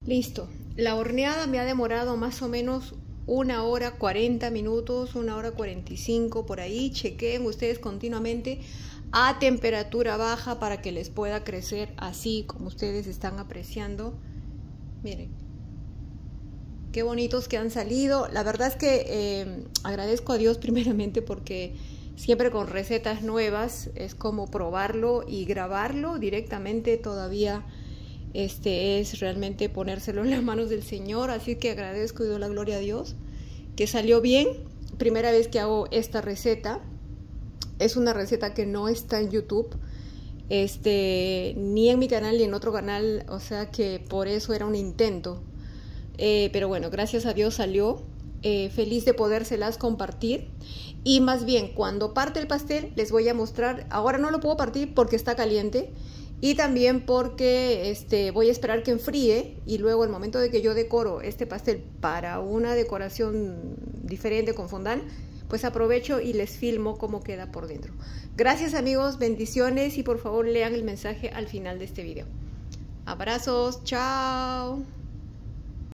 Listo. La horneada me ha demorado más o menos 1 hora 40 minutos, 1 hora 45 por ahí. Chequen ustedes continuamente a temperatura baja para que les pueda crecer así como ustedes están apreciando. Miren, qué bonitos que han salido. La verdad es que agradezco a Dios primeramente porque siempre con recetas nuevas es como probarlo y grabarlo directamente todavía. Es realmente ponérselo en las manos del Señor, así que agradezco y doy la gloria a Dios que salió bien. Primera vez que hago esta receta, es una receta que no está en YouTube, ni en mi canal ni en otro canal, o sea que por eso era un intento, pero bueno, gracias a Dios salió. Feliz de podérselas compartir. Y más bien, cuando parte el pastel les voy a mostrar. Ahora no lo puedo partir porque está caliente y también porque voy a esperar que enfríe, y luego al momento de que yo decoro este pastel para una decoración diferente con fondant, pues aprovecho y les filmo cómo queda por dentro. Gracias amigos, bendiciones, y por favor lean el mensaje al final de este video. Abrazos, chao.